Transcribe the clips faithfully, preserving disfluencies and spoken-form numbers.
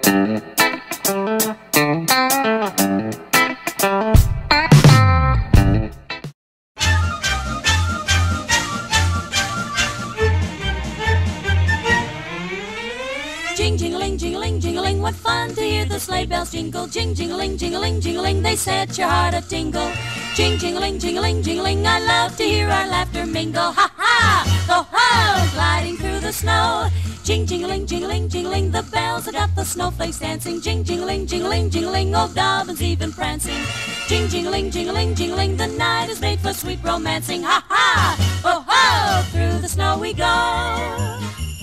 What fun to hear the sleigh bells jingle, jing, jingling, jingling, jingling, they set your heart a tingle. Jing, jingling, jingling, jingling, I love to hear our laughter mingle. Ha ha, ho ho, gliding through the snow. Jing, jingling, jingling, jingling, the bells have got the snowflakes dancing. Jing, jingling, jingling, jingling, old Dobbin's even prancing. Jing, jingling, jingling, jingling, the night is made for sweet romancing. Ha ha, ho ho, through the snow we go.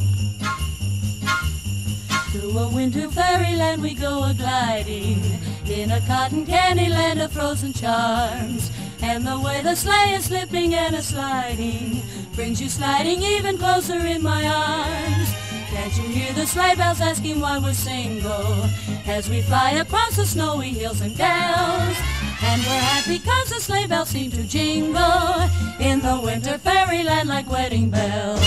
Through a winter fairyland we go a-gliding, in a cotton candy land of frozen charms. And the way the sleigh is slipping and a-sliding brings you sliding even closer in my arms. Can't you hear the sleigh bells asking why we're single, as we fly across the snowy hills and dales? And we're happy cause the sleigh bells seem to jingle in the winter fairyland like wedding bells.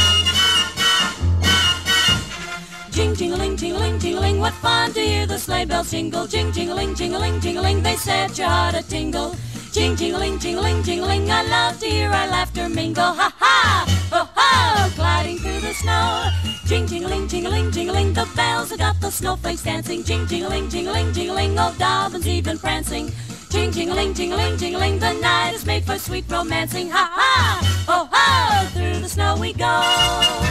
Jing, jingling, jingling, jingling, what fun to hear the sleigh bells jingle. Jing, jingling, jingling, jingling, they set your heart a tingle. Jing, jingling, jingling, jingling, I love to hear our laughter mingle. Ha ha, ho ho, gliding through the snow. Jing, jingling, jingling, jingling, the bells have got the snowflakes dancing. Jing, jingling, jingling, jingling, old Dobbin's even prancing. Jing, jingling, jingling, jingling, the night is made for sweet romancing. Ha ha, ho ho, through the snow we go.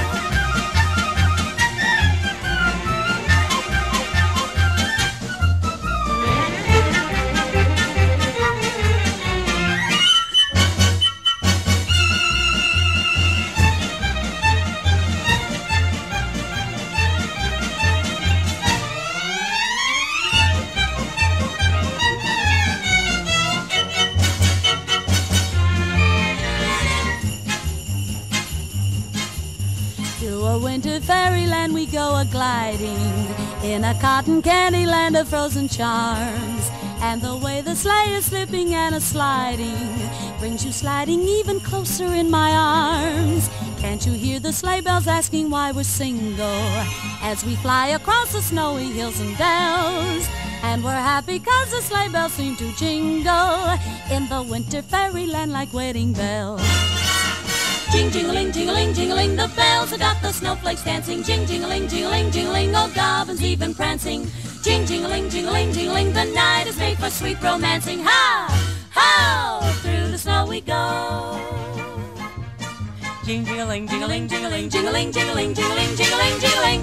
Winter fairyland we go a-gliding, in a cotton candy land of frozen charms. And the way the sleigh is slipping and a-sliding brings you sliding even closer in my arms. Can't you hear the sleigh bells asking why we're single, as we fly across the snowy hills and dales? And we're happy cause the sleigh bells seem to jingle in the winter fairyland like wedding bells. Jing, jingling, jingling, jingling, the bells have got the snowflakes dancing. Jing, jingling, jingling, jingling, old Dobbin's even prancing. Jing, jingling, jingling, jingling, the night is made for sweet romancing. Ha, ho, through the snow we go. Jing, jingling, jingling, jingling, jingling, jingling, jingling, jingling, jingling.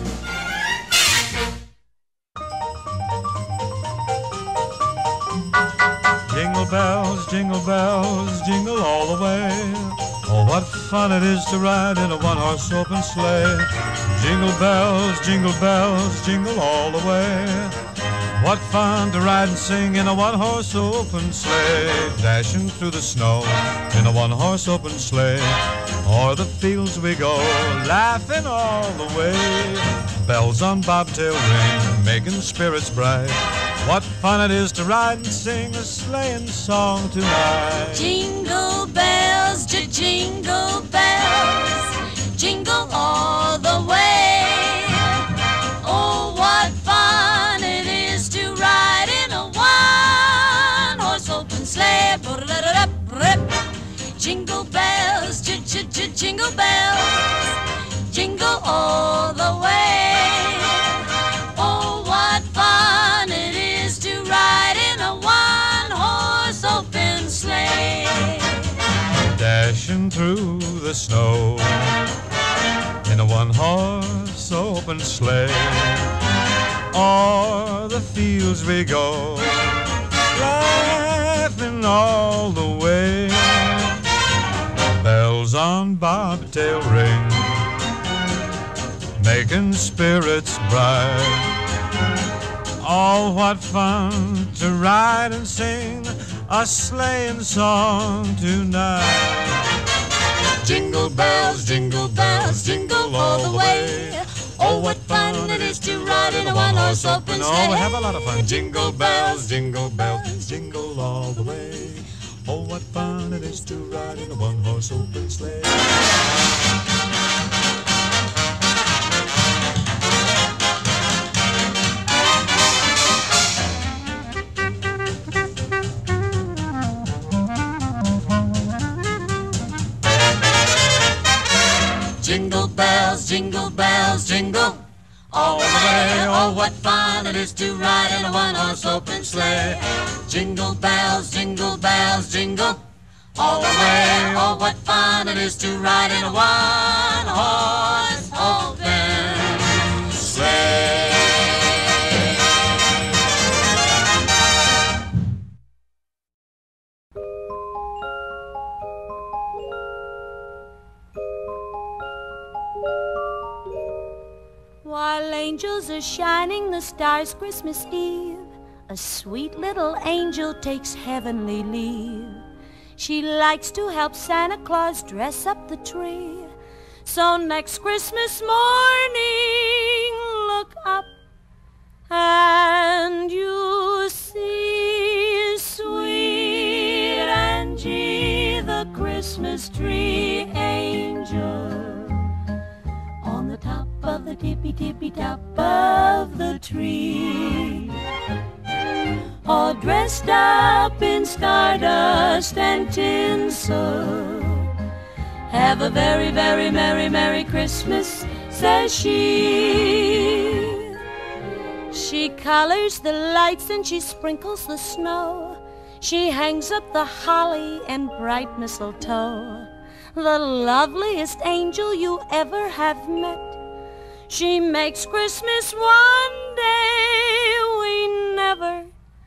Jingle bells, jingle bells, jingle all the way. Oh, what fun it is to ride in a one-horse open sleigh. Jingle bells, jingle bells, jingle all the way. What fun to ride and sing in a one-horse open sleigh. Dashing through the snow in a one-horse open sleigh. O'er the fields we go, laughing all the way. Bells on bobtail ring, making spirits bright. What fun it is to ride and sing a sleighing song tonight. Jingle bells, j-jingle bells, jingle all the way. Oh, what fun it is to ride in a one-horse open sleigh. Jingle bells, j-j-j-jingle bells, jingle all the way. Oh, what fun it is to ride in a one-horse open sleigh. Dashing through the snow in a one-horse open sleigh. O'er the fields we go, laughing all the way. Bells on bobtail ring, making spirits bright. Oh, what fun to ride and sing a sleighing song tonight. Jingle bells, jingle bells, jingle all the way. Oh, what fun it is to ride in a one-horse open sleigh. Oh, we have a lot of fun. Jingle bells, jingle bells, jingle all the way. Oh, what fun it is to ride in a one-horse open sleigh. Jingle bells, jingle all the way. Oh, what fun it is to ride in a one-horse open sleigh. Jingle bells, jingle bells, jingle all the way. Oh, what fun it is to ride in a one-horse open sleigh. While angels are shining the stars Christmas Eve, a sweet little angel takes heavenly leave. She likes to help Santa Claus dress up the tree. So next Christmas morning, look up and you see sweet Angie, the Christmas tree angel, on the top of the tippy-tippy-top of the tree, all dressed up in stardust and tinsel. Have a very, very merry, merry Christmas, says she. She colors the lights and she sprinkles the snow. She hangs up the holly and bright mistletoe. The loveliest angel you ever have met. She makes Christmas one day we never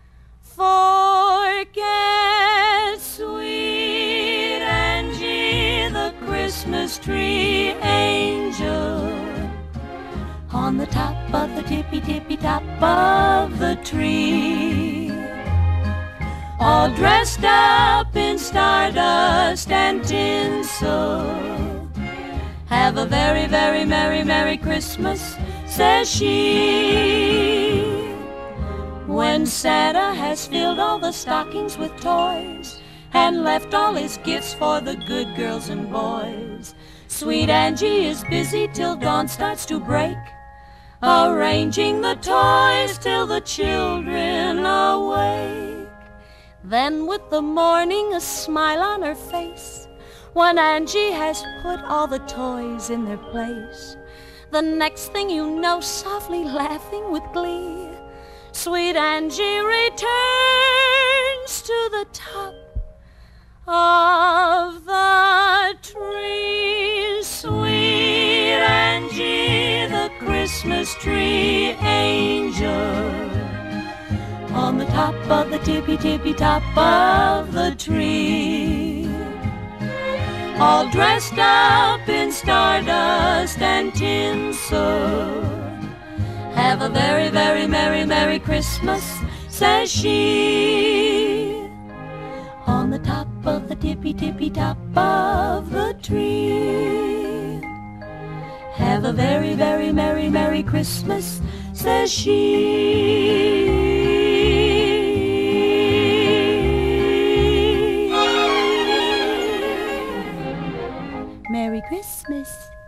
forget. Sweet Angie, the Christmas tree angel, on the top of the tippy-tippy-top of the tree, all dressed up in stardust and tinsel. Have a very, very merry, merry Christmas, says she. When Santa has filled all the stockings with toys and left all his gifts for the good girls and boys, sweet Angie is busy till dawn starts to break, arranging the toys till the children awake. Then with the morning a smile on her face, when Angie has put all the toys in their place, the next thing you know, softly laughing with glee, sweet Angie returns to the top of the tree. Sweet Angie, the Christmas tree angel, on the top of the tippy-tippy-top of the tree, all dressed up in stardust and tinsel. Have a very, very merry, merry Christmas, says she, on the top of the tippy-tippy-top of the tree. Have a very, very merry, merry Christmas, says she. Merry Christmas.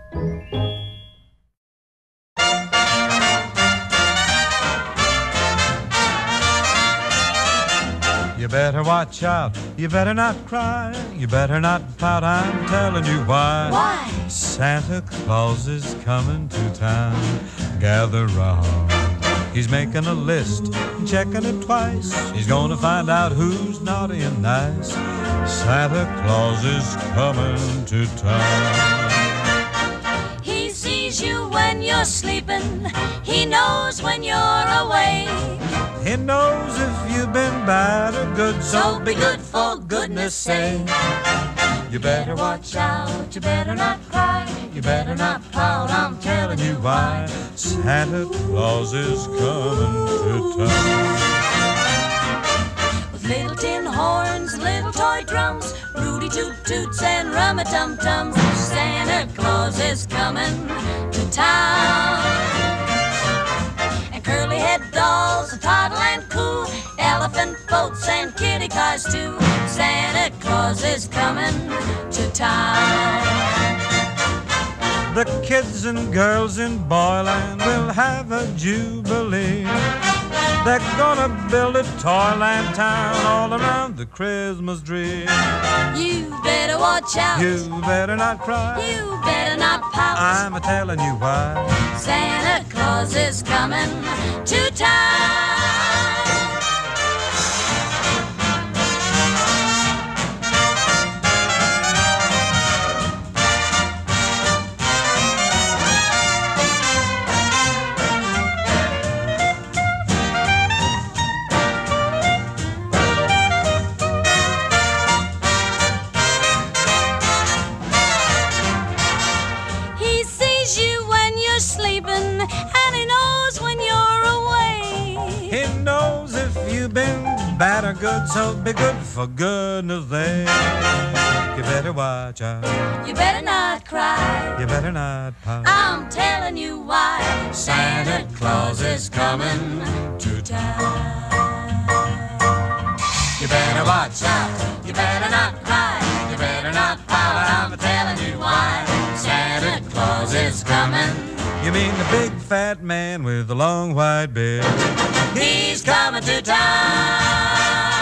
You better watch out, you better not cry, you better not pout, I'm telling you why. Why? Santa Claus is coming to town. Gather round. He's making a list, checking it twice. He's gonna find out who's naughty and nice. Santa Claus is coming to town. He sees you when you're sleeping. He knows when you're awake. He knows if you've been bad or good, So be good for goodness sake. you better watch out, you better not cry, you better not pout, I'm telling you why. Santa Claus is coming to town. With little tin horns and little toy drums, Rudy Toot Toots and Rum-a-Tum-Tums, Santa Claus is coming to town. And curly-head dolls, a toddle and coo, elephant boats and kitty cars too, Santa Claus is coming to town. The kids and girls in Boyland will have a jubilee. They're gonna build a toyland town all around the Christmas tree. You better watch out. You better not cry. You better not pout. I'm a-telling you why. Santa Claus is coming to town. And he knows when you're away. He knows if you've been bad or good, so be good for goodness sake. You better watch out. You better not cry. You better not pout. I'm telling you why. Santa Claus is coming to town. You better watch out. You better not cry. You better not pout. I'm telling you why. Santa Claus is coming. You mean the big fat man with the long white beard? He's coming to town.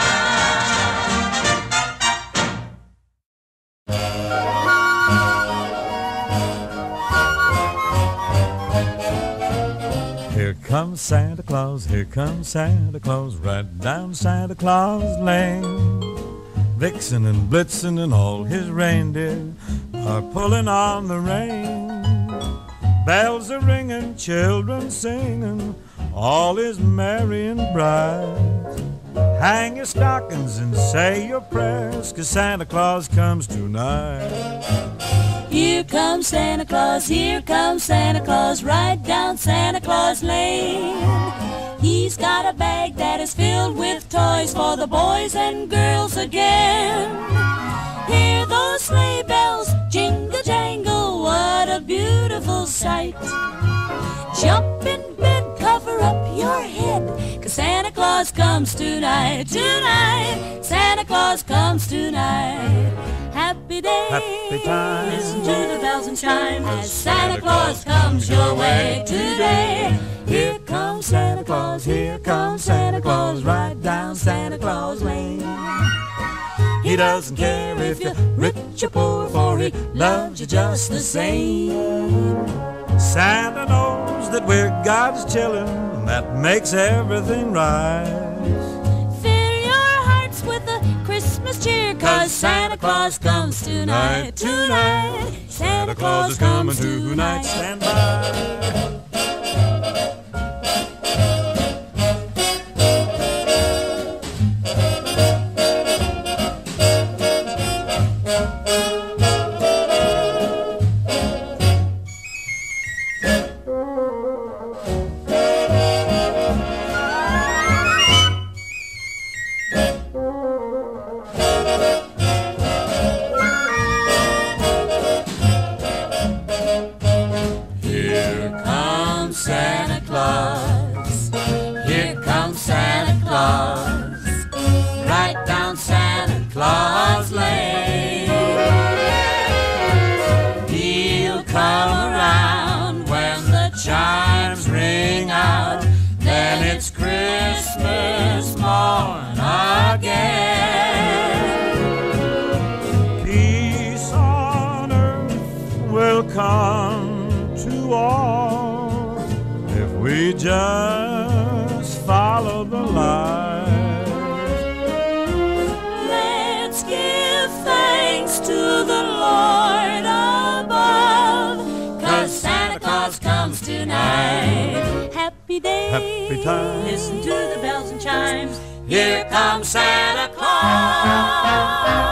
Here comes Santa Claus, here comes Santa Claus, right down Santa Claus Lane. Vixen and Blitzen and all his reindeer are pulling on the rein. Bells are ringing, children singing, all is merry and bright. Hang your stockings and say your prayers, 'cause Santa Claus comes tonight. Here comes Santa Claus, here comes Santa Claus, right down Santa Claus Lane. He's got a bag that is filled with toys for the boys and girls again. Hear those sleigh bells jingle jangle, what a beautiful sight. Jump in bed, cover up your head, 'cause Santa Claus comes tonight. Tonight, Santa Claus comes tonight. Happy day, happy time. Listen to the bells and chime as Santa Claus comes your way today. Here comes Santa Claus, here comes Santa Claus, right down Santa Claus Lane. He doesn't care if you're rich or poor, for he loves you just the same. Santa knows that we're God's children, and that makes everything right. Fill your hearts with a Christmas cheer, 'cause Santa Claus comes tonight. Tonight, Santa Claus is coming tonight. Stand by. Just follow the light. Let's give thanks to the Lord above, 'cause Santa Claus comes tonight. Happy day, happy time. Listen to the bells and chimes. Here comes Santa Claus.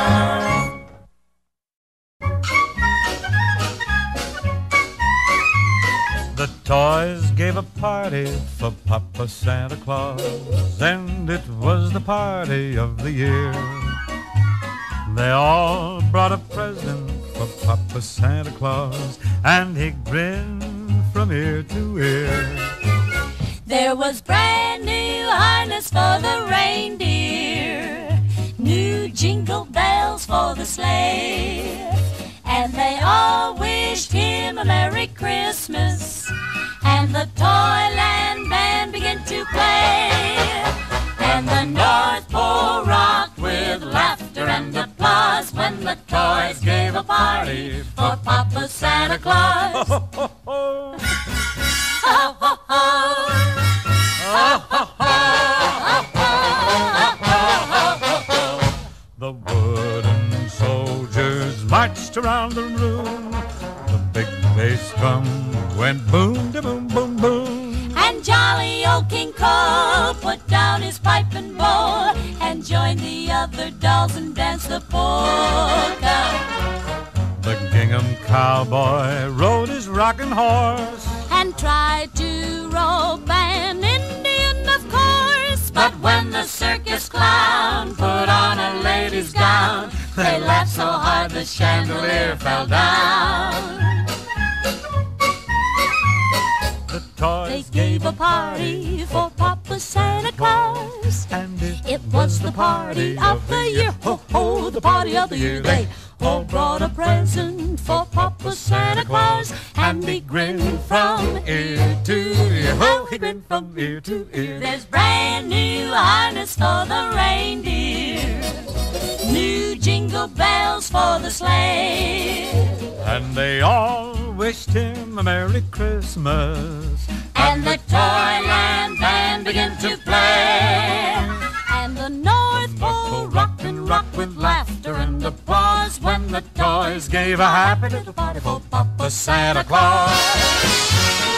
The toys gave a party for Papa Santa Claus, and it was the party of the year. They all brought a present for Papa Santa Claus, and he grinned from ear to ear. There was brand new harness for the reindeer, new jingle bells for the sleigh, and they all wished him a Merry Christmas, and the Toyland band began to play. danced around the room. The big bass drum went boom, da boom, boom, boom. And jolly old King Cole put down his pipe and bowl and joined the other dolls and danced the polka. The gingham cowboy rode his rocking horse and tried to rope an Indian, of course. But when the circus clown put on a lady's gown, they laughed so hard the chandelier fell down. The toys They gave a party for Papa Santa Claus, and it, it was the party of the year. Ho, ho, the party of the year. They all brought a present for Papa Santa Claus, and he grinned from ear to ear. Ho, he grinned from ear to ear. There's brand new harness for the reindeer, new jingle bells for the sleigh, and they all wished him a Merry Christmas. and the Toyland band began to play. And the North Pole rocked and rocked with laughter and applause when the toys Gave a happy little party for Papa Santa Claus.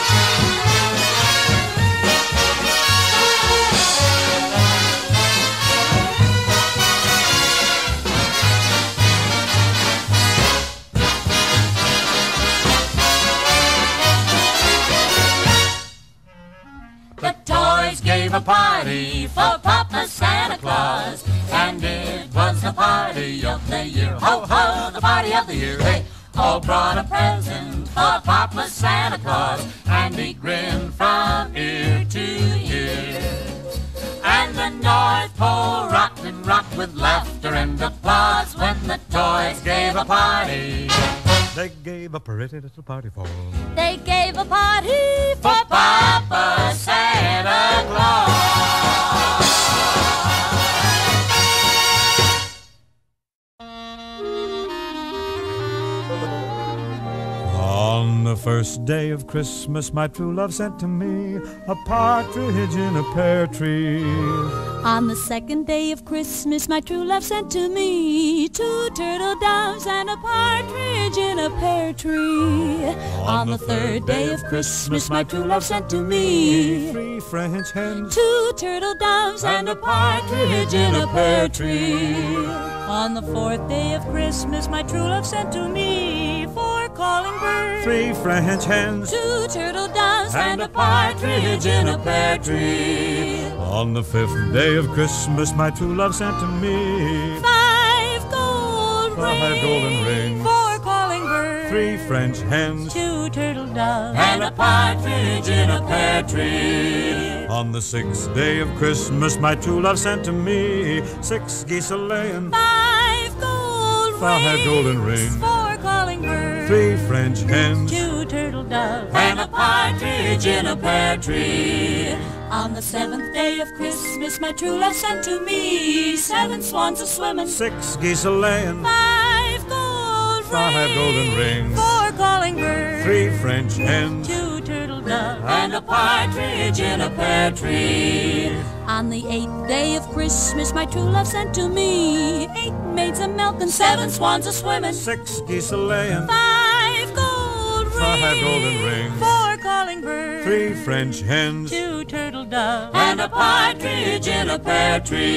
The toys gave a party for Papa Santa Claus, and it was the party of the year. Ho, ho, the party of the year. They all brought a present for Papa Santa Claus, and he grinned from ear to ear. And the North Pole rocked and rocked with laughter and applause when the toys gave a party. They gave a pretty little party for They gave a party for For Papa Santa Claus. On the first day of Christmas, my true love sent to me a partridge in a pear tree. On the second day of Christmas, my true love sent to me two turtle doves and a partridge in a pear tree. On the third day of Christmas, my true love sent to me three French hens, two turtle doves and a partridge in a pear tree. On the fourth day of Christmas, my true love sent to me four calling birds, three French hens, two turtle doves and a partridge in a pear tree. On the fifth day of Christmas, my true love sent to me Five gold Five rings, golden rings, four calling birds, three French hens, two turtle doves And a partridge in a pear tree. On the sixth day of Christmas, my true love sent to me six geese a-laying, five gold Five rings, golden rings, four calling birds, three French hens, two turtle doves And a partridge in a pear tree. On the seventh day of Christmas, my true love sent to me seven swans a-swimming, six geese a-laying, five gold Five rings, golden rings, four calling birds, three French hens, two turtle doves And a partridge in a pear tree. On the eighth day of Christmas, my true love sent to me eight maids a-milking, seven swans a-swimming, six geese a-laying, five gold rings, Five golden rings, four calling birds, three French hens. two turtle doves And a partridge in a pear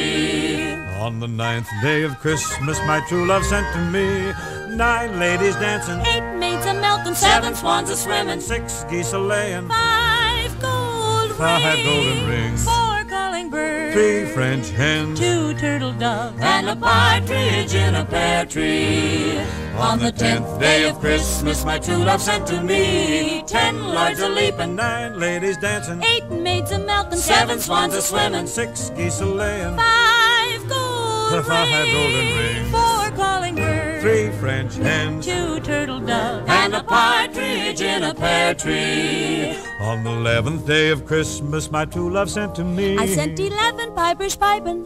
tree. On the ninth day of Christmas, my true love sent to me nine ladies dancing, eight maids a-milking, Seven swans a-swimming, six geese a-laying, five gold Five rings, golden rings, four calling birds, three French hens. two turtle doves And a partridge in a pear tree. On the tenth day of Christmas, my true love sent to me ten lords a-leaping, Nine ladies dancing, eight maids a-milking, seven swans a-swimming, six geese a-laying, five gold Five golden rings, rings, four calling birds, three French hens. two turtle doves and a partridge in a pear tree. On the eleventh day of Christmas, my true love sent to me I sent eleven pipers piping,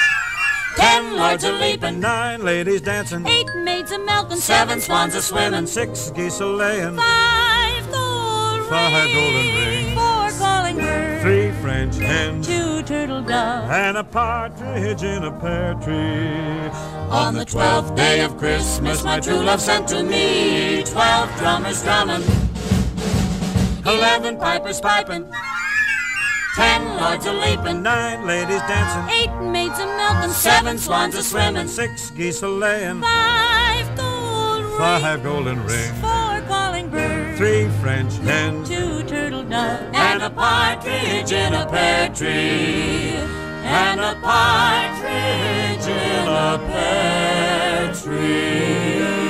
Ten lords a-leaping, nine ladies dancing, eight maids a-milking, seven swans a-swimming, six geese a-laying, five gold Five rings, golden rings, four calling birds, three French hens, two turtle doves, and a partridge in a pear tree. On the twelfth day of Christmas, my true love sent to me twelve drummers drumming, eleven pipers piping, ten lords a leaping, Nine ladies dancing, eight maids a milking, seven swans a swimming, six geese a laying, five gold rings, five golden rings, four calling birds, three French hens, two turtle doves, and a partridge in a pear tree, and a partridge in a pear tree.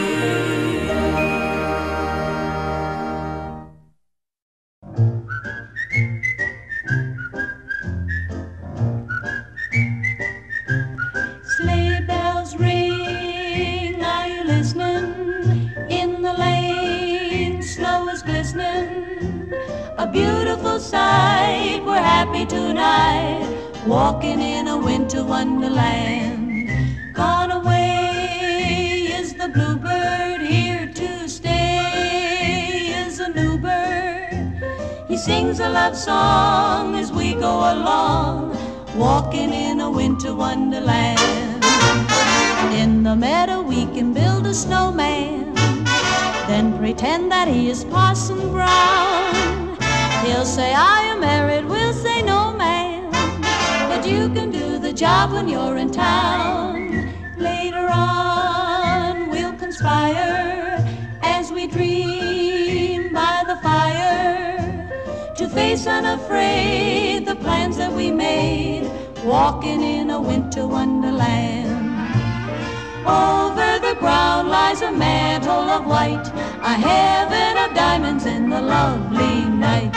Sleigh bells ring, are you listening? In the lane, snow is glistening. A beautiful sight, we're happy tonight, walking in a winter wonderland. Gone away is the bluebird, here to stay is a new bird. He sings a love song as we go along, walking in a winter wonderland. In the meadow we can build a snowman, then pretend that he is Parson Brown. He'll say, I am married, we'll say, no man, but you can do the job when you're in town. Later on we'll conspire as we dream by the fire, to face unafraid the plans that we made, walking in a winter wonderland. Over the ground lies a mantle of white, a heaven of diamonds in the lovely night.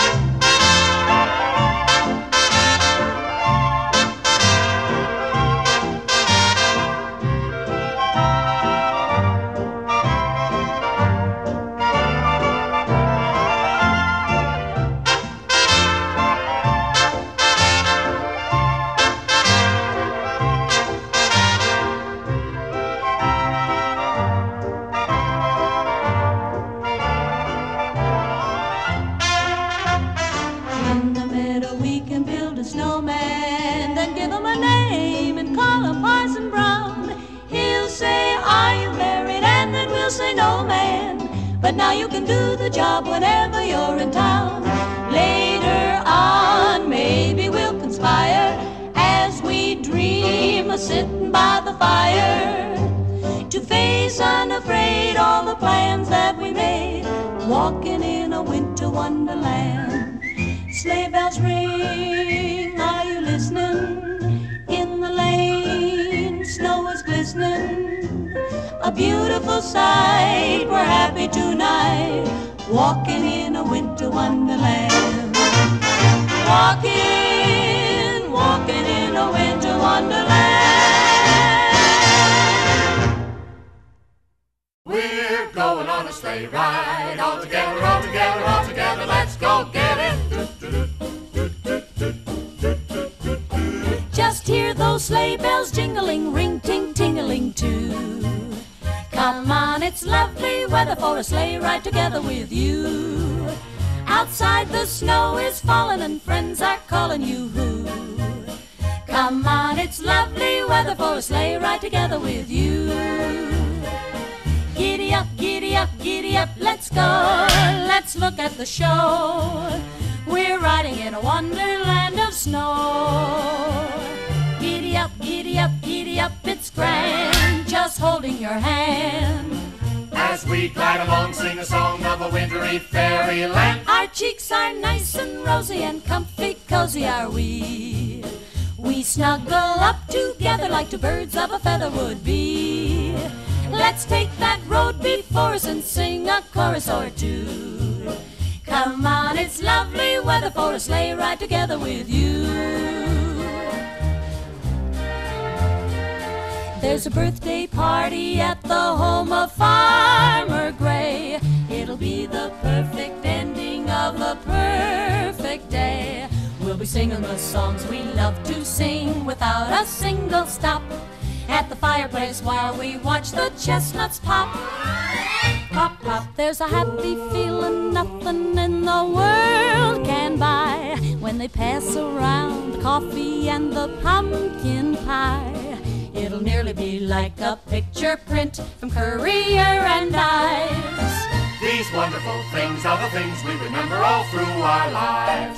But now you can do the job whenever you're in town. Later on, maybe we'll conspire as we dream of sitting by the fire, to face unafraid all the plans that we made, walking in a winter wonderland. Sleigh bells ring, are you listening? In the lane, snow is glistening. A beautiful sight, we're happy tonight, walking in a winter wonderland. Walking, walking in a winter wonderland. We're going on a sleigh ride, all together, all together, all together, let's go get it. Just hear those sleigh bells jingling, ring, ting, tingling too. Come on, it's lovely weather for a sleigh ride together with you. Outside the snow is falling and friends are calling you. Come on, it's lovely weather for a sleigh ride together with you. Giddy up, giddy up, giddy up, let's go. Let's look at the show. We're riding in a wonderland of snow. Giddy up, giddy up, giddy up, it's grand, just holding your hand. As we glide along, sing a song of a wintry fairyland. Our cheeks are nice and rosy and comfy cozy are we. We snuggle up together like two birds of a feather would be. Let's take that road before us and sing a chorus or two. Come on, it's lovely weather for a sleigh ride together with you. There's a birthday party at the home of Farmer Gray. It'll be the perfect ending of a perfect day. We'll be singing the songs we love to sing without a single stop, at the fireplace while we watch the chestnuts pop. pop, pop. There's a happy feeling nothing in the world can buy when they pass around the coffee and the pumpkin pie. It'll nearly be like a picture print from Courier and Ives. These wonderful things are the things we remember all through our lives.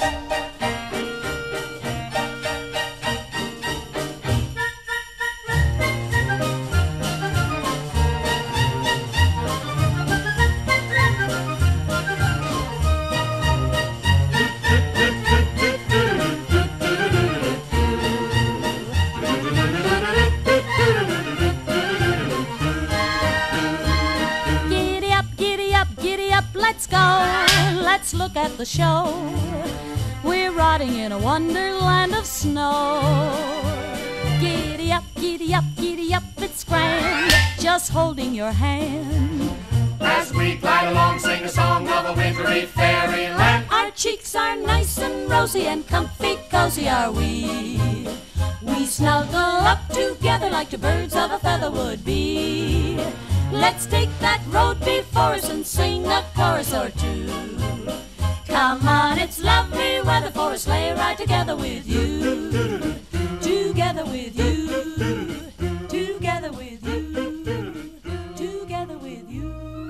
Let's go, let's look at the show. We're riding in a wonderland of snow. Giddy up, giddy up, giddy up, it's grand, just holding your hand. As we glide along, sing a song of a wintry fairyland. Our cheeks are nice and rosy and comfy cozy are we. We snuggle up together like two birds of a feather would be. Let's take that road before us and sing a chorus or two. Come on, it's lovely weather for a sleigh ride together with you. Together with you. Together with you. Together with you.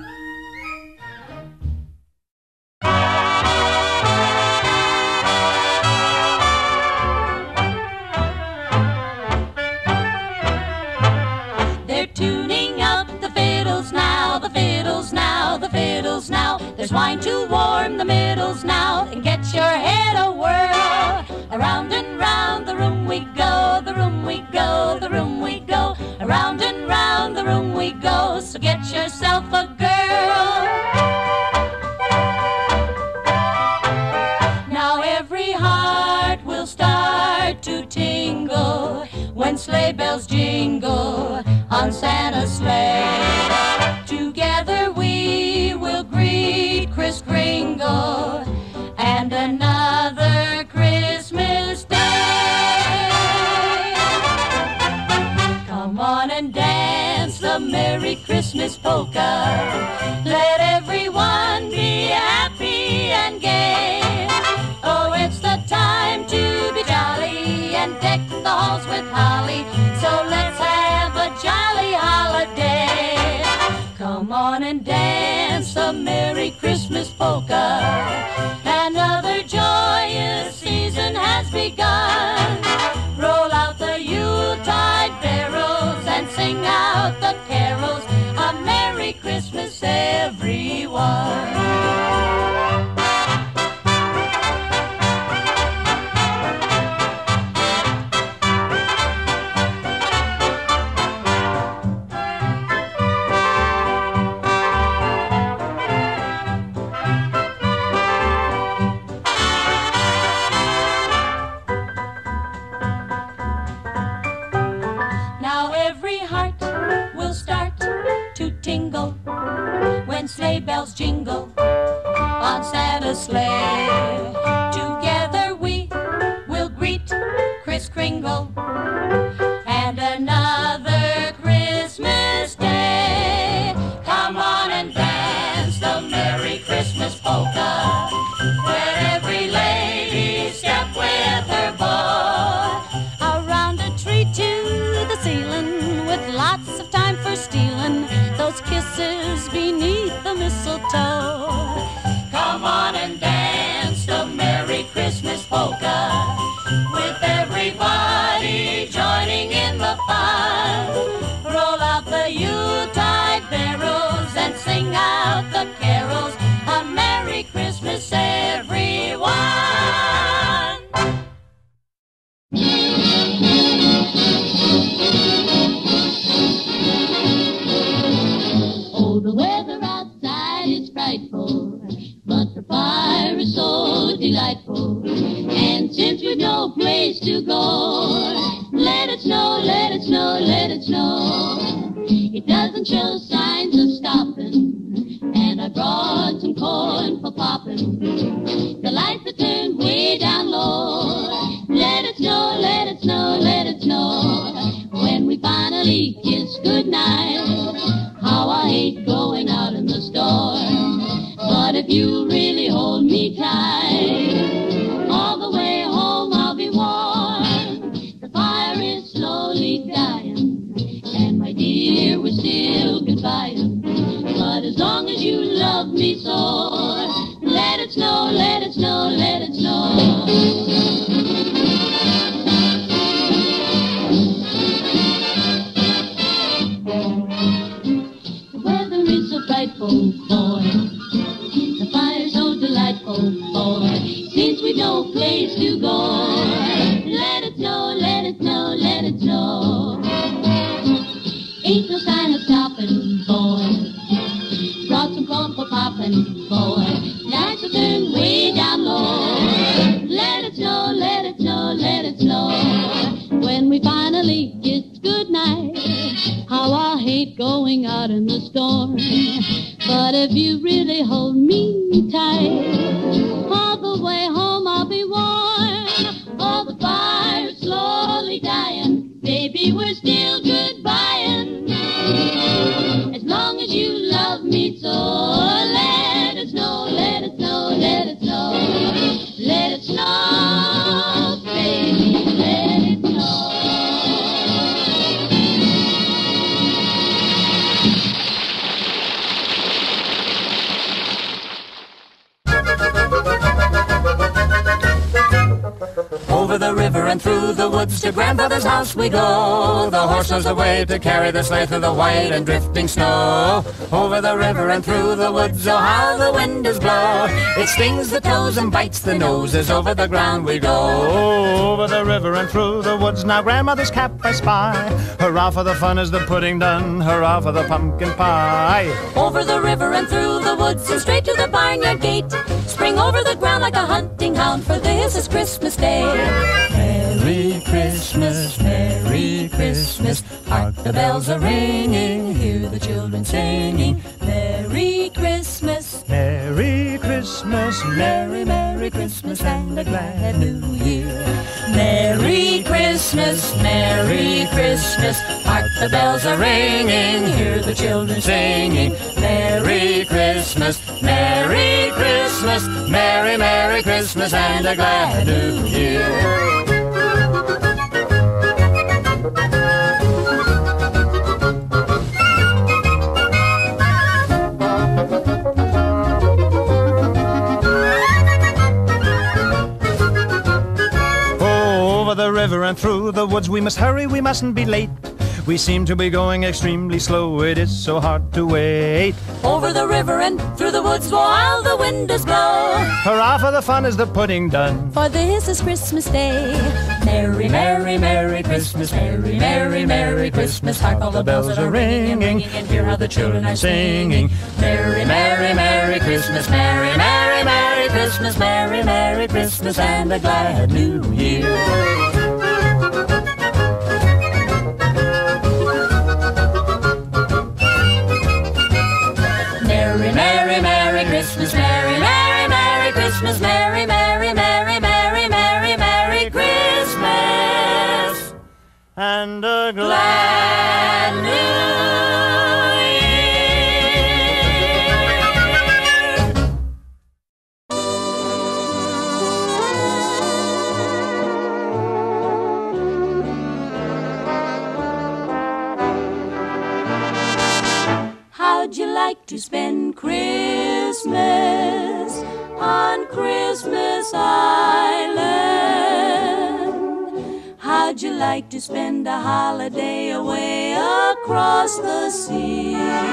They're tuning up the fiddles now, the fiddles now, the fiddles now. There's wine to warm the middles now, and get your head a whirl. Around and round the room we go, the room we go, the room we go. Around and round the room we go, so get yourself a girl. Now every heart will start to tingle when sleigh bells jingle on Santa's sleigh. Together we will greet Kris Kringle and another Christmas day. Come on and dance the Merry Christmas polka. Let everyone be happy and gay. Oh, it's the time to be jolly and deck the halls with holly. So let's have a jolly holiday. Come on and dance the Merry Christmas polka. Another joyous season has begun. Roll out the Yuletide barrels and sing out the carols. A Merry Christmas, everyone. When sleigh bells jingle on Santa's sleigh. Together we will greet Kris Kringle and another Christmas day. Come on and dance the Merry Christmas polka. Let every lady step with her bow. Around a tree to the ceiling with lots of time for stealing those kisses beneath the mistletoe. Come on and dance the Merry Christmas polka with everybody joining in the fun. Roll out the Yuletide barrels and sing out the carols. A Merry Christmas, everyone. Oh, the weather outside is frightful, but the fire is so delightful. And since we've no place to go, let it snow, let it snow, let it snow. It doesn't show signs of stopping, and I brought some corn for popping. The lights are turned way down low. Let it snow, let it snow, let it snow. When we finally kiss goodnight, how I hate going out in the storm. you really hold me tight. All the way home I'll be warm. The fire is slowly dying, and my dear, we're still goodbying. But as long as you love me so, let it snow, let it snow, let it snow. The weather is so frightful, boy. The fire's so delightful, boy. Since we've no place to go, let it snow, let it snow, let it snow. Ain't no sign of stopping, boy. Brought some corn for popping, boy. Lights will turn way down low. Let it snow, let it snow, let it snow. When we finally get good night, how I hate going out in the storm. But if you really hold me tight, all the way home I'll be warm. All the fire's slowly dying, baby, we're still goodbying. As long as you love me so, let it snow, let it snow, let it snow. Let it snow, baby, let it snow. Over the river and through the woods to grandfather's house we go. The horse knows the way to carry the sleigh through the white and drifting snow. Over the river and through the woods, oh how the wind does blow. It stings the toes and bites the nose as over the ground we go. Over the river and through the woods, now grandmother's cap I spy. Hurrah for the fun as the pudding done, hurrah for the pumpkin pie. Over the river and through the woods and straight to the barnyard gate. Spring over the ground like a hunting hound, for this is Christmas Day. Merry Christmas, Merry Christmas, hark the bells are ringing, hear the children singing. Merry Christmas, Merry Christmas, Merry, Merry Christmas and a glad New Year. Merry Christmas, Merry Christmas, Hark the bells are ringing, hear the children singing. Merry Christmas, Merry Christmas, Merry, Merry Christmas and a glad New Year. Over the river and through the woods we must hurry, we mustn't be late. We seem to be going extremely slow, it is so hard to wait. Over the river and through the woods while the wind does blow. Hurrah for the fun as the pudding done, For this is Christmas Day. Merry, Merry, Merry Christmas, Merry, Merry, Merry Christmas. Hark all the bells that are ringing, ringing, and hear how the children are singing. Merry, Merry, Merry Christmas, Merry, Merry, Merry Christmas, Merry, Merry Christmas and a glad New Year. Merry, Merry, Merry Christmas, Merry, Merry, Merry Christmas, Merry, Merry, Merry, Merry, Merry, Merry Christmas and a glad New Year. how'd you like to spend Christmas on Christmas Island? How'd you like to spend a holiday away across the sea?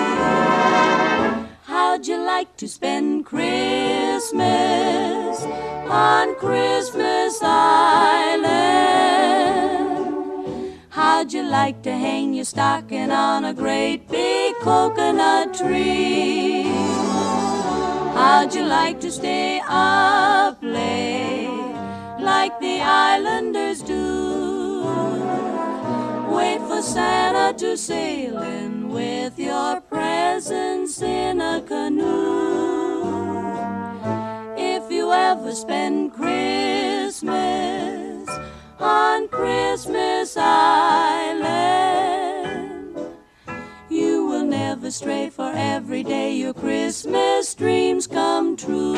How'd you like to spend Christmas on Christmas Island? How'd you like to hang your stocking on a great big coconut tree? How'd you like to stay up late like the islanders do? Wait for Santa to sail in with your presents in a canoe. If you ever spend Christmas on Christmas Island, you will never stray, for every day your Christmas dreams come true.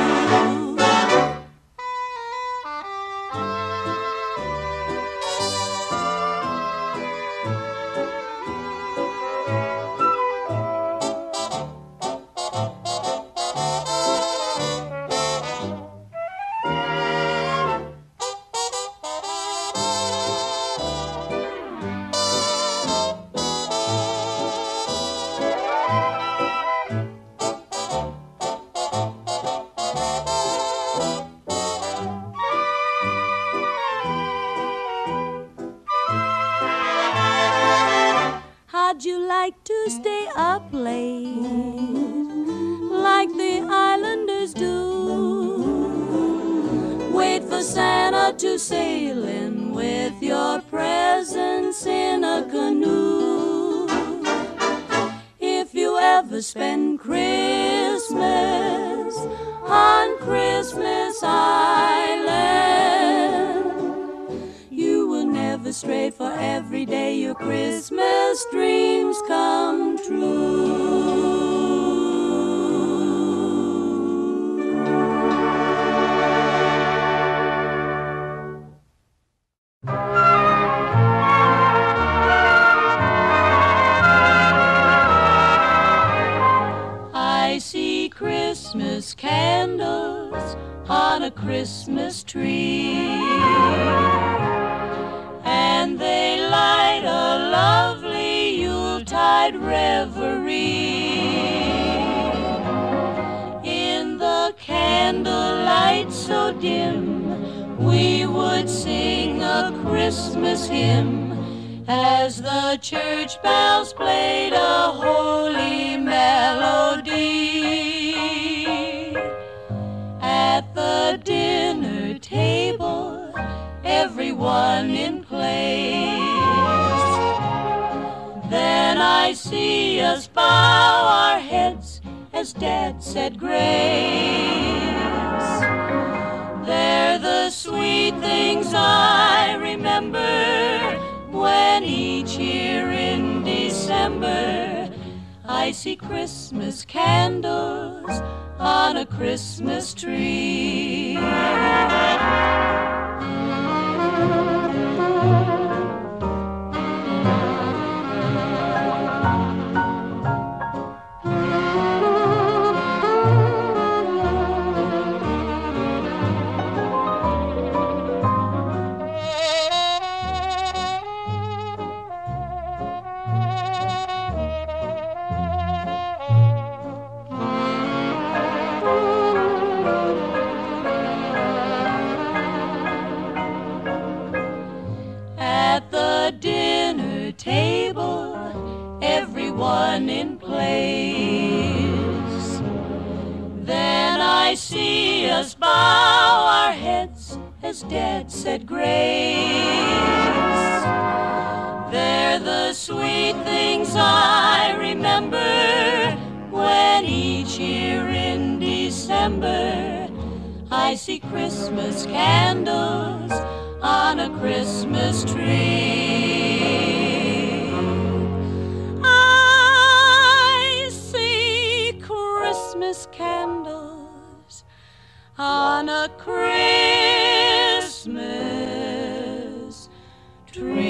How'd you like to stay up late, like the islanders do? Wait for Santa to sail in with your presents in a canoe. If you ever spend Christmas on Christmas Island, you will never stray, for every day your Christmas dreams come true. I see Christmas candles on a Christmas tree, and they light a lovely Yuletide reverie. In the candlelight so dim, we would sing a Christmas hymn as the church bells played a holy melody. At the dinner table, everyone in place. Then I see us bow our heads as Dad said grace. They're the sweet things I remember when each year in December I see Christmas candles on a Christmas tree. Table, everyone in place. Then I see us bow our heads as Dad said grace. They're the sweet things I remember when each year in December I see Christmas candles on a Christmas tree. Christmas candles on a Christmas tree.